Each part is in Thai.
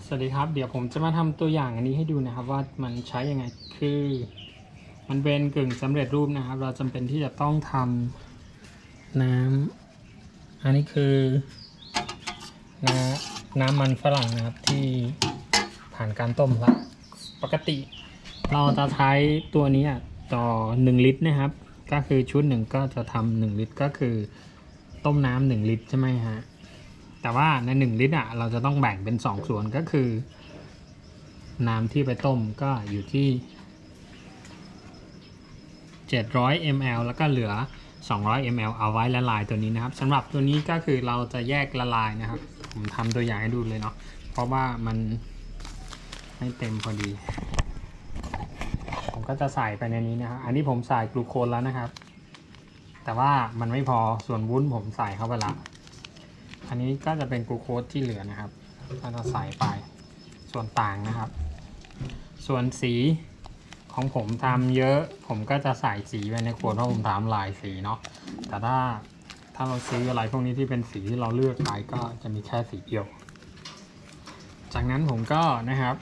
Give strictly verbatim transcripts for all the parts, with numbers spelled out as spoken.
สวัสดีครับเดี๋ยวผมจะมาทำตัวอย่างอันนี้ให้ดูนะครับว่ามันใช้ยังไงคือมันเป็นกึ่งสำเร็จรูปนะครับเราจำเป็นที่จะต้องทำน้ำอันนี้คือน้ำน้ำมันฝรั่งนะครับที่ผ่านการต้มแล้วปกติเราจะใช้ตัวนี้ต่อหนึ่งลิตรนะครับก็คือชุดหนึ่งก็จะทำหนึ่งลิตรก็คือต้มน้ำหนึ่งลิตรใช่ไหมฮะแต่ว่าในหนึ่งลิตรอ่ะเราจะต้องแบ่งเป็นสองส่วนก็คือน้ำที่ไปต้มก็อยู่ที่เจ็ดร้อยมิลลิลิตร แล้วก็เหลือสองร้อยมิลลิลิตร เอาไว้ละลายตัวนี้นะครับสำหรับตัวนี้ก็คือเราจะแยกละลายนะครับผมทำตัวอย่างให้ดูเลยเนาะเพราะว่ามันไม่เต็มพอดีผมก็จะใส่ไปในนี้นะครับอันนี้ผมใส่กลูโคนแล้วนะครับแต่ว่ามันไม่พอส่วนวุ้นผมใส่เข้าไปแล้วอันนี้ก็จะเป็นกลูโคสที่เหลือนะครับก็จะใส่ไปส่วนต่างนะครับส่วนสีของผมทำเยอะผมก็จะใส่สีไปในขวดเพราะผมทำหลายสีเนาะแต่ถ้าถ้าเราซื้ออะไรพวกนี้ที่เป็นสีที่เราเลือกไปก็จะมีแค่สีเดียวจากนั้นผมก็นะครับ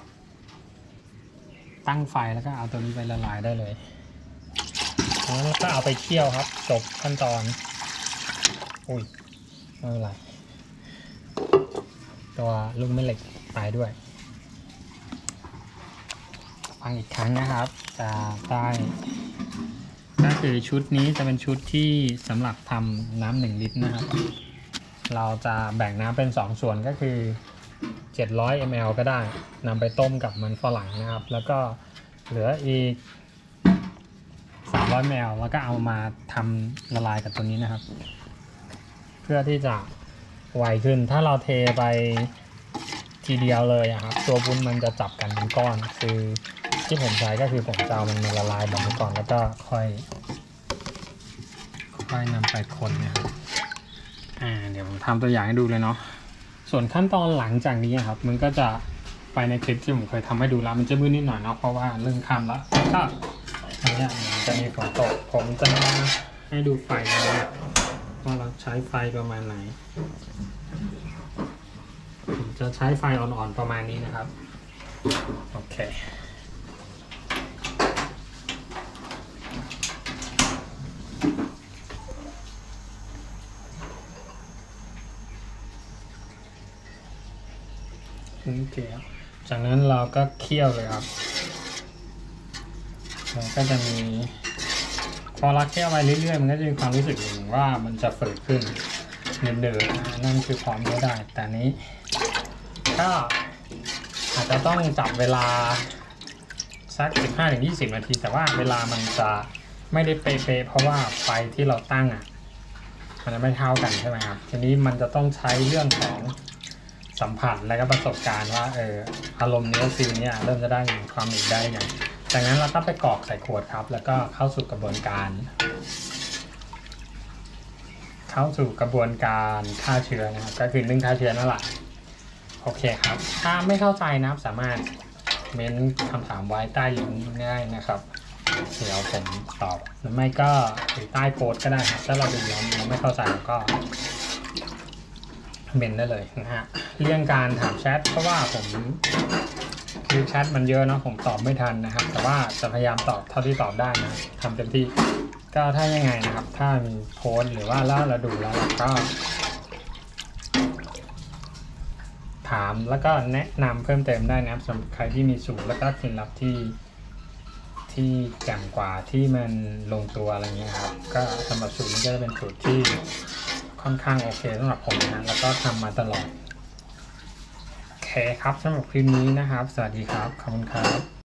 ตั้งไฟแล้วก็เอาตัวนี้ไปละลายได้เลยแล้วก็เอาไปเคี่ยวครับจบขั้นตอนอุ้ยไม่เป็นไรตัวลูกแม่เหล็กตายด้วยฟังอีกครั้งนะครับจะได้ก็คือชุดนี้จะเป็นชุดที่สำหรับทำน้ำหนึ่งลิตรนะครับเราจะแบ่งน้ำเป็นสองส่วนก็คือเจ็ดร้อยมิลลิลิตร ก็ได้นำไปต้มกับมันฝรั่งนะครับแล้วก็เหลืออีกสามร้อยมิลลิลิตร แล้วก็เอามาทำละลายกับตัวนี้นะครับเพื่อที่จะไวขึ้นถ้าเราเทไปทีเดียวเลยครับตัววุ้นมันจะจับกันเป็นก้อนคือที่ผมใช้ก็คือผมจะเอามันมาละลายแบบนี้ก่อนแล้วก็ค่อยค่อยนำไปคนนะครับอ่าเดี๋ยวผมทำตัวอย่างให้ดูเลยเนาะส่วนขั้นตอนหลังจากนี้ครับมันก็จะไปในคลิปที่ผมเคยทำให้ดูแล้วมันจะมืดนิดหน่อยเนาะเพราะว่าเรื่องค่ำแล้วก็อันนี้จะมีฝนตกผมจะให้ดูไฟนะว่าเราใช้ไฟประมาณไหนผมจะใช้ไฟอ่อนๆประมาณนี้นะครับโอเคโอเคจากนั้นเราก็เคี่ยวเลยครับมันก็จะมีพอเราเคี่ยวไปเรื่อยๆมันก็จะมีความรู้สึกอย่างว่ามันจะฝืดขึ้นเดิมๆนั่นคือความไม่ได้แต่นี้ก็อาจจะต้องจับเวลาสัก สิบห้าถึงยี่สิบ นาทีแต่ว่าเวลามันจะไม่ได้เป๊ะๆเพราะว่าไฟที่เราตั้งอ่ะมันจะไม่เท่ากันใช่ไหมครับทีนี้มันจะต้องใช้เรื่องของสัมผัสและก็ประสบการณ์ว่าเอออารมณ์เนื้อฟิลเนี่ยเริ่มจะได้ความหนึบได้ยังจากนั้นเราก็ไปกรอกใส่ขวดครับแล้วก็เข้าสู่กระบวนการเข้าสู่กระบวนการฆ่าเชื้อนะครับก็คือนึ่งฆ่าเชื้อนั่นแหละโอเคครับถ้าไม่เข้าใจนะครับสามารถเม้นคำถามไว้ใต้ลิงก์ได้นะครับเดี๋ยวผมตอบหรือไม่ก็หรือใต้โพสต์ก็ได้ครับถ้าเราดูแล้วเราไม่เข้าใจก็เม้นได้เลยนะฮะเรื่องการถามแชทเพราะว่าผมคือแชทมันเยอะเนาะผมตอบไม่ทันนะครับแต่ว่าจะพยายามตอบเท่าที่ตอบได้นะทำเต็มที่ก็ถ้ายังไงนะครับถ้ามีโพสต์หรือว่าแล้วเราดูแล้วเราก็ถามแล้วก็แนะนำเพิ่มเติมได้นะครับสำหรับใครที่มีสูตรแล้วก็เคล็ดลับที่ที่แจ่มกว่าที่มันลงตัวอะไรเงี้ยครับก็สำหรับสูตรนี้ก็จะเป็นสูตรที่ค่อนข้างโอเคสำหรับผมนะแล้วก็ทำมาตลอดโอเคครับสำหรับคลิปนี้นะครับสวัสดีครับขอบคุณครับ